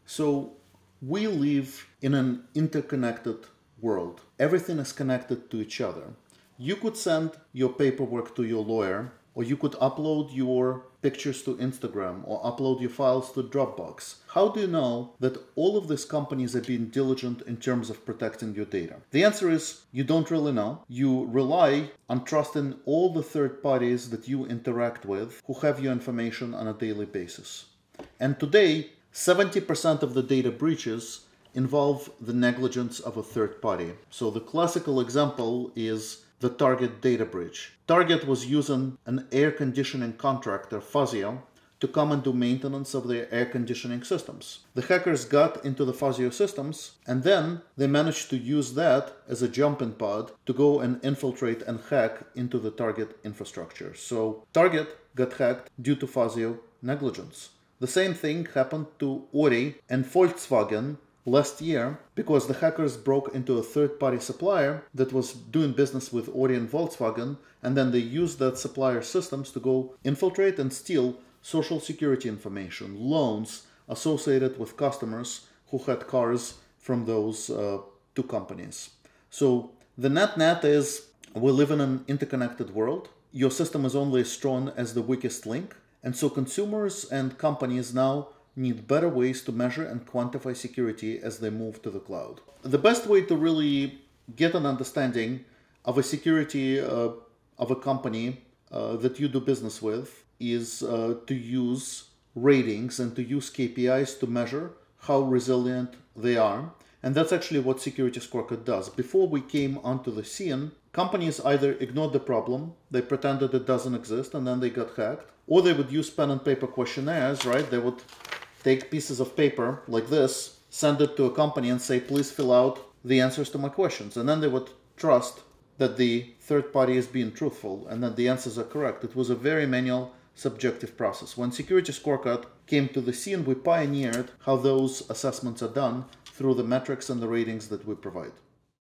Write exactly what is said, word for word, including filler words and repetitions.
So we live in an interconnected world. Everything is connected to each other. You could send your paperwork to your lawyer, or you could upload your pictures to Instagram, or upload your files to Dropbox. How do you know that all of these companies are being diligent in terms of protecting your data? The answer is you don't really know. You rely on trusting all the third parties that you interact with who have your information on a daily basis. And today, seventy percent of the data breaches involve the negligence of a third party. So the classical example is the Target data breach. Target was using an air conditioning contractor, Fazio, to come and do maintenance of their air conditioning systems. The hackers got into the Fazio systems, and then they managed to use that as a jumping pod to go and infiltrate and hack into the Target infrastructure. So Target got hacked due to Fazio negligence. The same thing happened to Audi and Volkswagen last year because the hackers broke into a third-party supplier that was doing business with Audi and Volkswagen, and then they used that supplier systems to go infiltrate and steal social security information, loans associated with customers who had cars from those uh, two companies. So the net-net is we live in an interconnected world. Your system is only as strong as the weakest link, and so consumers and companies now need better ways to measure and quantify security as they move to the cloud. The best way to really get an understanding of a security uh, of a company uh, that you do business with is uh, to use ratings and to use K P Is to measure how resilient they are. And that's actually what SecurityScorecard does. Before we came onto the scene, companies either ignored the problem, they pretended it doesn't exist, and then they got hacked, or they would use pen and paper questionnaires, right? They would take pieces of paper like this, send it to a company and say, please fill out the answers to my questions. And then they would trust that the third party is being truthful and that the answers are correct. It was a very manual, subjective process. When SecurityScorecard came to the scene, we pioneered how those assessments are done through the metrics and the ratings that we provide.